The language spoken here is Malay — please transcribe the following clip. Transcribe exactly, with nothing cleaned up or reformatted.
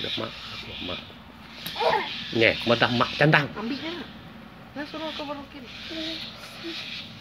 Dah mak. Mak. Ni, madah mak cantang. Ambil je lah. Nah, suruh kau barokin.